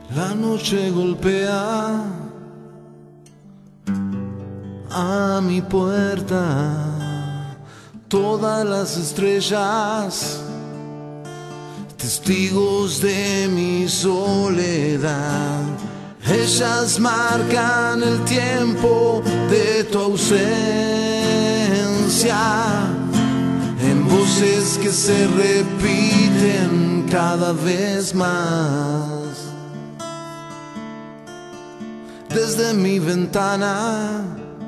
La noche golpea a mi puerta, todas las estrellas, testigos de mi soledad. Ellas marcan el tiempo de tu ausencia, en voces que se repiten cada vez más. Desde mi ventana,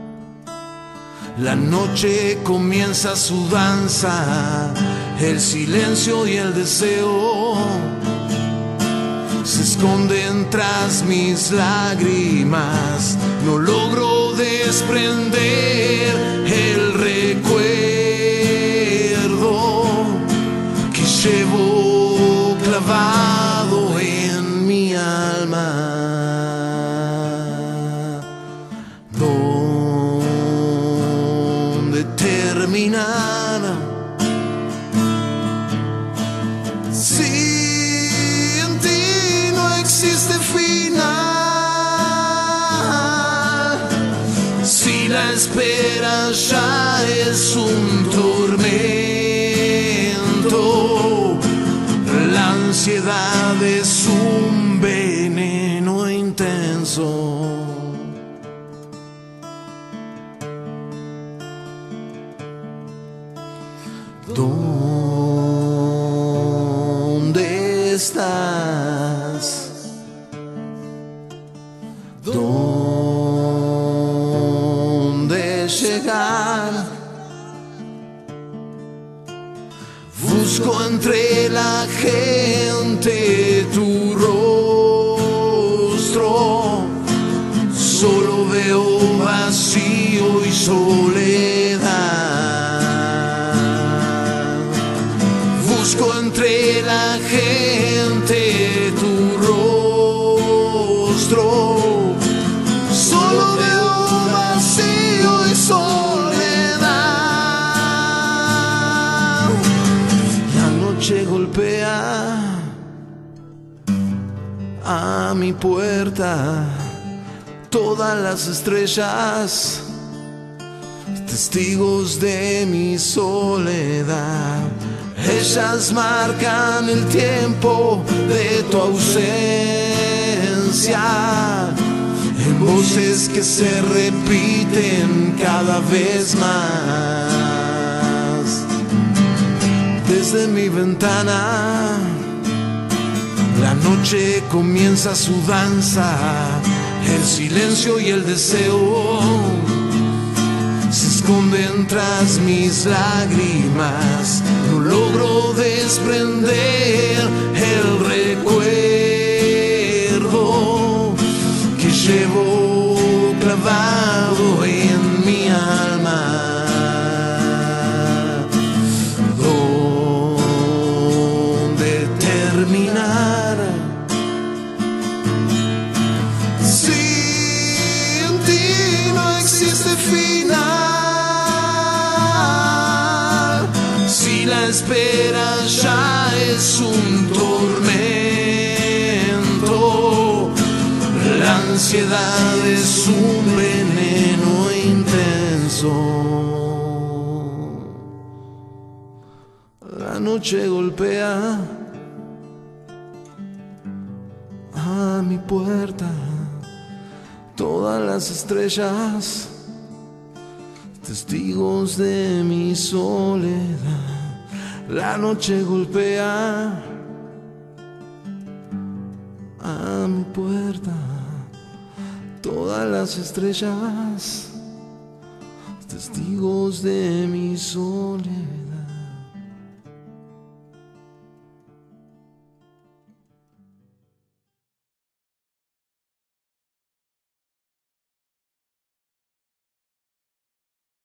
la noche comienza su danza, el silencio y el deseo se esconden tras mis lágrimas. No logro desprender el recuerdo que llevo clavado en mi alma. ¿Dónde terminar? Si en ti no existe final, si la espera ya es un tormento, la ansiedad es un veneno intenso. ¿Dónde estás? ¿Dónde llegar? Busco entre la gente tu rostro, solo veo vacío y soledad. Busco entre la gente tu rostro, solo veo vacío y soledad. La noche golpea a mi puerta, todas las estrellas, testigos de mi soledad. Ellas marcan el tiempo de tu ausencia, en voces que se repiten cada vez más. Desde mi ventana, la noche comienza su danza, el silencio y el deseo se esconden tras mis lágrimas. No logro desprender el recuerdo que llevo clavado en mi alma. ¿Dónde terminar? Si en ti no existe final, si la espera ya es un tormento, la ansiedad es un veneno intenso. La noche golpea a mi puerta, todas las estrellas, testigos de mi soledad. La noche golpea a mi puerta, todas las estrellas, testigos de mi soledad.